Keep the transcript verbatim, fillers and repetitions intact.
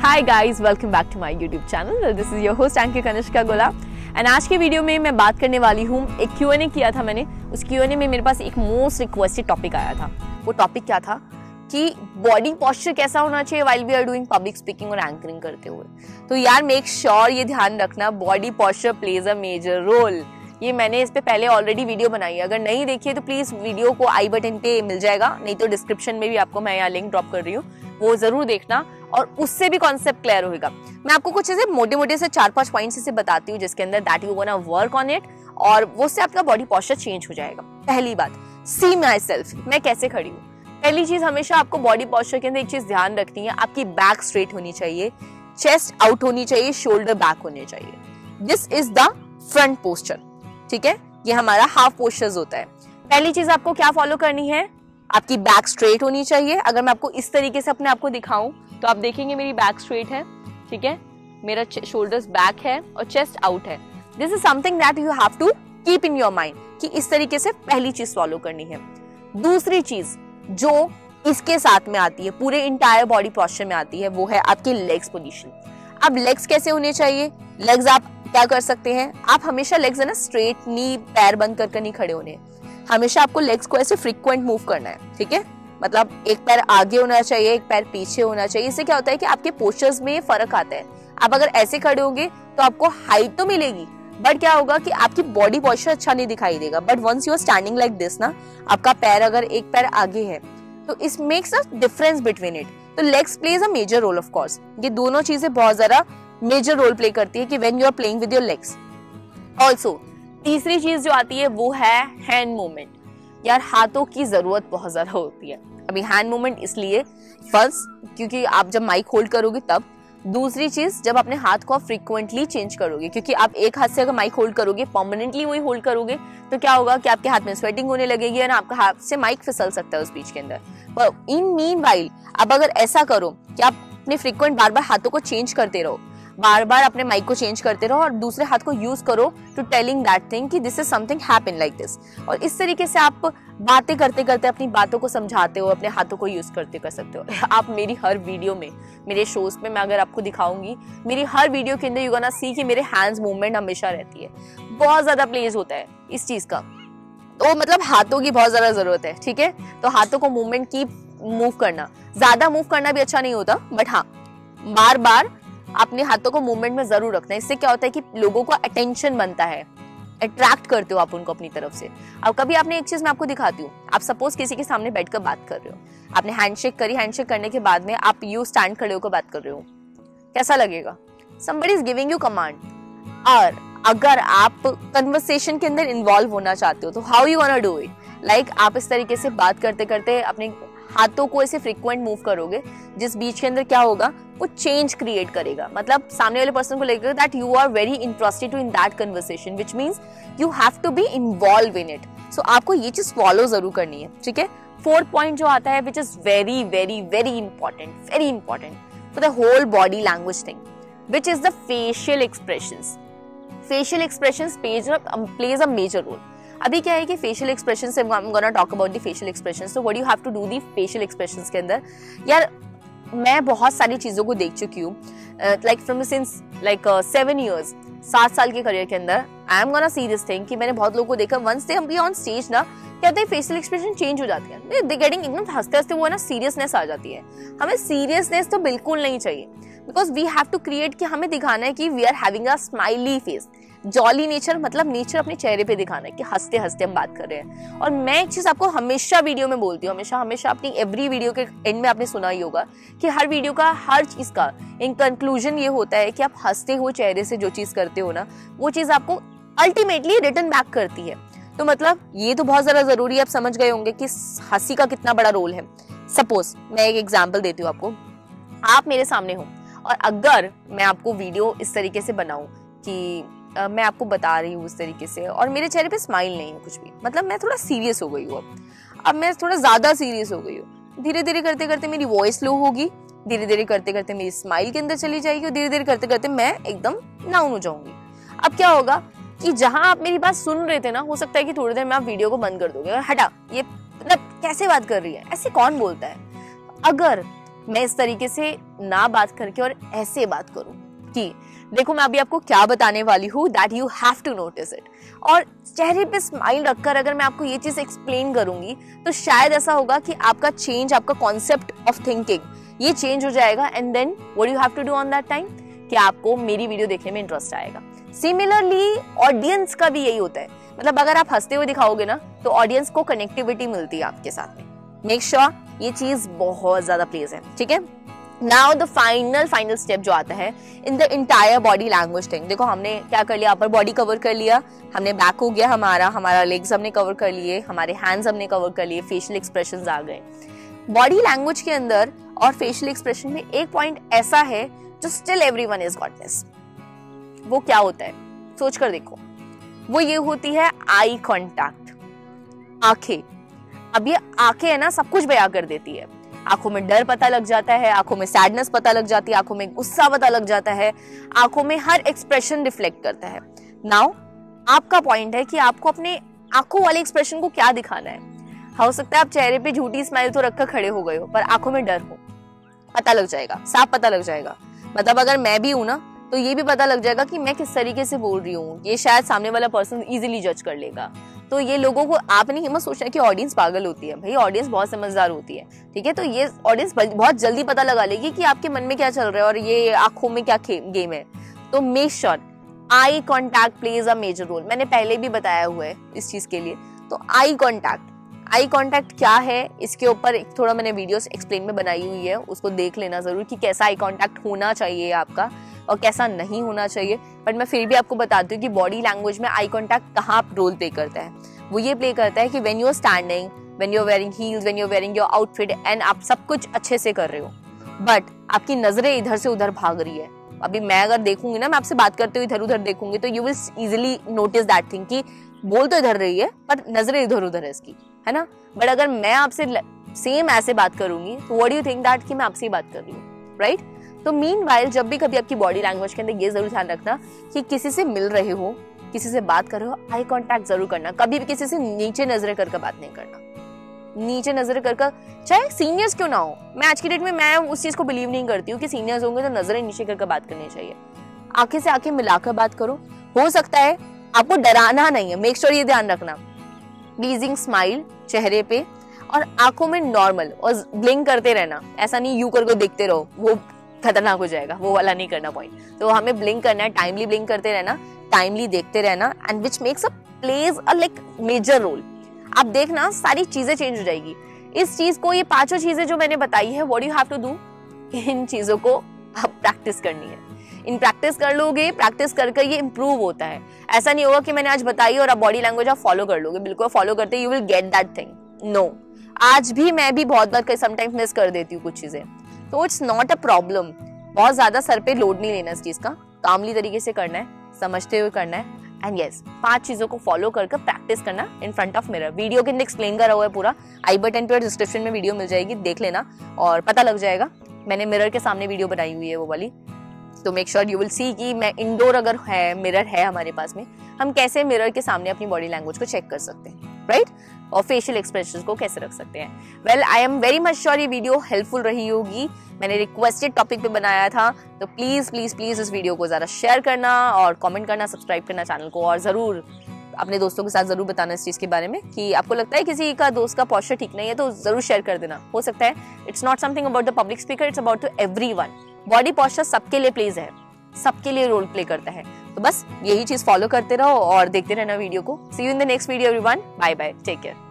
Hi guys, welcome back to my YouTube channel. This is your host anchor Kanishka Gola and आज के video में मैं बात करने वाली हूँ, एक क्यू एन ए किया था मैंने। उस क्यू एन ए में मेरे पास एक मोस्ट रिक्वेस्टेड टॉपिक आया था। वो टॉपिक क्या था कि बॉडी पोस्चर कैसा होना चाहिए while we are doing public speaking और एंकरिंग करते हुए। तो यार मेक श्योर ये ध्यान रखना, body posture plays a major role. ये मैंने इस पे पहले ऑलरेडी वीडियो बनाई है, अगर नहीं देखी है तो प्लीज वीडियो को आई बटन पे मिल जाएगा, नहीं तो डिस्क्रिप्शन में भी आपको मैं यहाँ लिंक ड्रॉप कर रही हूँ, वो जरूर देखना और उससे भी कॉन्सेप्ट क्लियर होगा। मैं आपको कुछ ऐसे मोटे मोटे से चार पांच पॉइंट्स ऐसे बताती हूँ जिसके अंदर that you gonna work on it और वो से आपका बॉडी पोस्चर चेंज हो जाएगा। पहली बात, सी माई सेल्फ, मैं कैसे खड़ी हूँ। पहली चीज, हमेशा आपको बॉडी पोस्चर के अंदर एक चीज ध्यान रखनी है, आपकी बैक स्ट्रेट होनी चाहिए, चेस्ट आउट होनी चाहिए, शोल्डर बैक होने चाहिए। This is the front posture, ठीक है। ये हमारा हाफ पोस्चर्स होता है। पहली चीज आपको क्या फॉलो करनी है, आपकी बैक स्ट्रेट होनी चाहिए। अगर मैं आपको इस तरीके से अपने आप को दिखाऊं तो आप देखेंगे मेरी बैक स्ट्रेट है, ठीक है, मेरा शोल्डर्स बैक है और चेस्ट आउट है। This is something that you have to keep in your mind कि इस तरीके से पहली चीज फॉलो करनी है। दूसरी चीज जो इसके साथ में आती है, पूरे इंटायर बॉडी पोस्चर में आती है, वो है आपकी लेग्स पोजीशन। अब लेग्स कैसे होने चाहिए, लेग्स आप क्या कर सकते हैं, आप हमेशा लेग्स है ना स्ट्रेट नी पैर बंद कर कर नहीं खड़े होने, हमेशा आपको लेग्स को ऐसे फ्रीक्वेंट मूव करना है, ठीक है। मतलब एक पैर आगे होना चाहिए, एक पैर पीछे होना चाहिए। इससे क्या होता है कि आपके पोस्चर्स में फर्क आता है। आप अगर ऐसे खड़े होंगे तो आपको हाइट तो मिलेगी, बट क्या होगा कि आपकी बॉडी पोस्चर अच्छा नहीं दिखाई देगा। But once you are standing like this ना, आपका पैर अगर एक पैर आगे है तो इस makes a difference between it. तो legs plays a major role of course. ये दोनों चीजें बहुत ज्यादा मेजर रोल प्ले करती है कि when you are playing with your legs. Also तीसरी चीज जो आती है वो है हैंड मूवमेंट। यार हाथों की जरूरत बहुत ज्यादा होती है। अभी हैंड मूवमेंट इसलिए फर्स्ट क्योंकि आप जब माइक होल्ड करोगे तब, दूसरी चीज जब अपने हाथ को आप फ्रीक्वेंटली चेंज करोगे, क्योंकि आप एक हाथ से अगर माइक होल्ड करोगे, परमानेंटली वही होल्ड करोगे, तो क्या होगा कि आपके हाथ में स्वेटिंग होने लगेगी और आपका हाथ से माइक फिसल सकता है उस बीच के अंदर। पर इन मीन वाइल आप अगर ऐसा करो कि आप अपने फ्रीक्वेंट बार बार हाथों को चेंज करते रहो, बार बार अपने माइक को चेंज करते रहो और दूसरे हाथ को यूज करो टू टेलिंग दैट थिंग कि this is something happen like this. और इस तरीके से आप बातें करते करते अपनी बातों को समझाते हो, अपने हाथों को यूज करते कर सकते हो। आप मेरी हर वीडियो में, मेरे शोज में मैं अगर आपको दिखाऊंगी, मेरी हर वीडियो के अंदर यू गोना सी कि मेरे हैंड्स मूवमेंट हमेशा रहती है। बहुत ज्यादा प्लेज होता है इस चीज का, तो मतलब हाथों की बहुत ज्यादा जरूरत है, ठीक है। तो हाथों को मूवमेंट की मूव करना, ज्यादा मूव करना भी अच्छा नहीं होता, बट हाँ बार बार अपने हाथों को मूवमेंट में जरूर रखना है। इससे क्या होता है कि लोगों का अटेंशन बनता है, अट्रैक्ट करते हो आप उनको अपनी तरफ से। अब कभी आपने एक चीज मैं आपको दिखाती हूँ, आप सपोज किसी के सामने बैठकर बात कर रहे हो, आपने हैंडशेक करी, हैंडशेक करने के बाद में आप यू स्टैंड खड़े होकर बात कर रहे हो, कैसा लगेगा। somebody is giving you command। और अगर आप कन्वर्सेशन के अंदर इन्वॉल्व होना चाहते हो तो how you want to do it, like आप इस तरीके से बात करते करते अपने हाथों को ऐसे फ्रीक्वेंट मूव करोगे, जिस बीच के अंदर क्या होगा वो चेंज क्रिएट करेगा। मतलब सामने वाले पर्सन को लगेगा that you are very interested to in that conversation, which means you have to be involve in it. So आपको ये चीज फॉलो जरूर करनी है, ठीक है। फोर्थ पॉइंट जो आता है, which is very very very important, very important for the whole body language thing, which is the facial expressions. Facial expressions plays a major role. अभी क्या है कि फेशियल एक्सप्रेशन से I'm gonna talk about the facial expressions. So what do you have to do the facial expressions के अंदर। यार मैं बहुत सारी चीजों को देख चुकी हूँ, like from since like seven years, सात साल के करियर के अंदर I am gonna see this thing कि मैंने बहुत लोगों को देखा, once they be on stage ना, क्या होता है फेशियल एक्सप्रेशन चेंज हो जाती है, दे गेटिंग एकदम हंसते हंसते वो है ना सीरियसनेस आ जाती है। हमें सीरियसनेस तो बिल्कुल नहीं चाहिए, because we have to create कि हमें दिखाना है कि we are having a smiley face, jolly nature, मतलब नेचर अपने चेहरे पे दिखाना है कि हंसते हंसते हम बात कर रहे हैं। और मैं एक चीज आपको हमेशा वीडियो में बोलती हूँ, हमेशा हमेशा अपनी एवरी वीडियो के एंड में आपने सुना ही होगा कि हर वीडियो का, हर चीज का इन कंक्लूजन ये होता है कि आप हंसते हुए चेहरे से जो चीज करते हो ना, वो चीज आपको अल्टीमेटली रिटर्न बैक करती है। तो मतलब ये तो बहुत ज्यादा जरूरी है, आप समझ गए होंगे कि हंसी का कितना बड़ा रोल है। सपोज मैं एक एग्जाम्पल देती हूँ आपको, आप मेरे सामने हो और अगर मैं आपको वीडियो इस तरीके से बनाऊं कि Uh, मैं आपको बता रही हूँ उस तरीके से और मेरे चेहरे पे स्माइल नहीं है कुछ भी, मतलब मैं थोड़ा सीरियस हो गई हूँ, अब अब मैं थोड़ा ज्यादा सीरियस हो गई हूँ। धीरे धीरे करते करते मेरी वॉइस लो होगी, धीरे धीरे करते करते मेरी स्माइल के अंदर चली जाएगी और धीरे धीरे करते करते मैं एकदम डाउन हो जाऊंगी। अब क्या होगा कि जहां आप मेरी बात सुन रहे थे ना, हो सकता है कि थोड़ी देर में आप वीडियो को बंद कर दोगे, हटा ये मतलब कैसे बात कर रही है, ऐसे कौन बोलता है। अगर मैं इस तरीके से ना बात करके और ऐसे बात करूं कि देखो मैं अभी आपको क्या बताने वाली हूँ, that you have to notice it. और चेहरे पे स्माइल रखकर अगर मैं आपको ये चीज एक्सप्लेन करूंगी तो शायद ऐसा होगा कि आपका चेंज, आपका कॉन्सेप्ट ऑफ थिंकिंग ये चेंज हो जाएगा। And then what you have to do on that time कि आपको मेरी वीडियो देखने में इंटरेस्ट आएगा। सिमिलरली ऑडियंस का भी यही होता है, मतलब अगर आप हंसते हुए दिखाओगे ना तो ऑडियंस को कनेक्टिविटी मिलती है आपके साथ में। मेक श्योर sure, ये चीज बहुत ज्यादा प्लेज है, ठीक है। Now the final final step जो आता है in the entire body language thing. देखो हमने क्या कर लिया, अपर बॉडी कवर कर लिया, हमने बैक हो गया हमारा, हमारा लेग्स हमने कवर कर लिए, हमारे हैंड्स हमने कवर कर लिए, फेशियल एक्सप्रेशंस आ गए। बॉडी लैंग्वेज के अंदर और फेशियल एक्सप्रेशन में एक पॉइंट ऐसा है जो still everyone is got this. वो क्या होता है सोच कर देखो, वो ये होती है आई कांटेक्ट, आंखें। अब ये आंखें है ना सब कुछ बयां कर देती है। आंखों में डर पता लग जाता है, आंखों में सैडनेस पता लग जाती है, आंखों में गुस्सा पता लग जाता है, आंखों में हर एक्सप्रेशन रिफ्लेक्ट करता है। नाउ आपका पॉइंट है कि आपको अपने आंखों वाले एक्सप्रेशन को क्या दिखाना है। हो सकता है आप चेहरे पे झूठी स्माइल तो रखकर खड़े हो गए हो पर आंखों में डर हो, पता लग जाएगा, साफ पता लग जाएगा। मतलब अगर मैं भी हूं ना तो ये भी पता लग जाएगा कि मैं किस तरीके से बोल रही हूँ। ये शायद सामने वाला पर्सन इजीली जज कर लेगा। तो ये लोगों को आपने हिम्मत सोचना है कि ऑडियंस पागल होती है, भाई ऑडियंस बहुत समझदार होती है, ठीक है। तो ये ऑडियंस बहुत जल्दी पता लगा लेगी कि आपके मन में क्या चल रहा है और ये आंखों में क्या गेम है। तो make sure eye contact plays a major role. मैंने पहले भी बताया हुआ है इस चीज के लिए। तो आई कॉन्टैक्ट, आई कांटेक्ट क्या है इसके ऊपर एक थोड़ा मैंने वीडियोस एक्सप्लेन में बनाई हुई है, उसको देख लेना जरूर कि कैसा आई कांटेक्ट होना चाहिए आपका और कैसा नहीं होना चाहिए। बट मैं फिर भी आपको बताती हूँ कि बॉडी लैंग्वेज में आई कांटेक्ट कहाँ रोल प्ले करता है। वो ये प्ले करता है कि when you are standing, when you are wearing heels, when you are wearing your outfit and आप सब कुछ अच्छे से कर रहे हो बट आपकी नजरें इधर से उधर भाग रही है। अभी मैं अगर देखूंगी ना, मैं आपसे बात करते हुए इधर उधर देखूंगी तो you will easily notice that thing कि बोल तो इधर रही है पर नजरें इधर उधर है इसकी, है ना। बट अगर मैं आपसे सेम ऐसे बात करूंगी तो what do you think that कि मैं आपसे ही बात कर रही हूँ, राइट। तो मीनवाइल जब भी कभी आपकी बॉडी लैंग्वेज के अंदर ये जरूर ध्यान रखना कि किसी से मिल रहे हो, किसी से बात कर रहे हो, आई कांटेक्ट जरूर करना। कभी भी किसी से नीचे नजरें करके बात नहीं करना, नीचे नजरें करके, चाहे सीनियर्स क्यों ना हो। मैं आज की डेट में मैं उस चीज को बिलीव नहीं करती हूँ कि सीनियर्स होंगे तो नजरें नीचे करके बात करनी चाहिए। आंखें से आंखें मिलाकर बात करो। हो सकता है आपको डराना नहीं है, मेक श्योर ये ध्यान रखना। प्लीजिंग स्माइल चेहरे पे और आंखों में नॉर्मल और ब्लिंक करते रहना। ऐसा नहीं यू करके देखते रहो, वो खतरनाक हो जाएगा, वो वाला नहीं करना पॉइंट। तो हमें ब्लिंक करना है, टाइमली ब्लिंक करते रहना, टाइमली देखते रहना and which makes a plays a like major role. आप देखना सारी चीजें चेंज हो जाएगी। इस चीज को, ये पांचों चीजें जो मैंने बताई है, what you have to do, इन चीजों को आप प्रैक्टिस करनी है। इन प्रैक्टिस कर लोगे, प्रैक्टिस कर कर ये इंप्रूव होता है। ऐसा नहीं होगा कि मैंने आज बताई और आप बॉडी लैंग्वेज आप फॉलो कर लोगे। बिल्कुल फॉलो करते you will get that thing. No, आज भी मैं भी बहुत बार समटाइम्स मिस कर देती हूँ कुछ चीजें, तो इट्स नॉट अ प्रॉब्लम। बहुत ज्यादा सर पे लोड नहीं लेना इस चीज का, कामली तरीके से करना है, समझते हुए करना है। एंड यस, पांच चीजों को फॉलो करके प्रैक्टिस करना in front of mirror. Video के अंदर एक्सप्लेन करा हुआ है पूरा, आई बटन पे और डिस्क्रिप्शन में वीडियो मिल जाएगी, देख लेना और पता लग जाएगा। मैंने मिरर के सामने वीडियो बनाई हुई है वो वाली, तो make sure you will see कि मैं इंडोर अगर है मिरर है हमारे पास में, हम कैसे मिरर के सामने अपनी बॉडी लैंग्वेज को चेक कर सकते हैं, राइट right? और फेशियल एक्सप्रेशंस को कैसे रख सकते हैं। Well, I am very much sure ये वीडियो हेल्पफुल रही होगी। मैंने रिक्वेस्टेड टॉपिक पे बनाया था, तो प्लीज प्लीज प्लीज इस वीडियो को जरा शेयर करना और कमेंट करना, सब्सक्राइब करना चैनल को, और जरूर अपने दोस्तों के साथ जरूर बताना इस चीज के बारे में कि आपको लगता है किसी का दोस्त का पोस्चर ठीक नहीं है तो जरूर शेयर कर देना। हो सकता है it's not something about the public speaker, it's about to everyone. Body posture सबके लिए प्लेज है, सबके लिए रोल प्ले करता है। तो बस यही चीज फॉलो करते रहो और देखते रहना वीडियो को। See you in the next video everyone, bye bye, take care.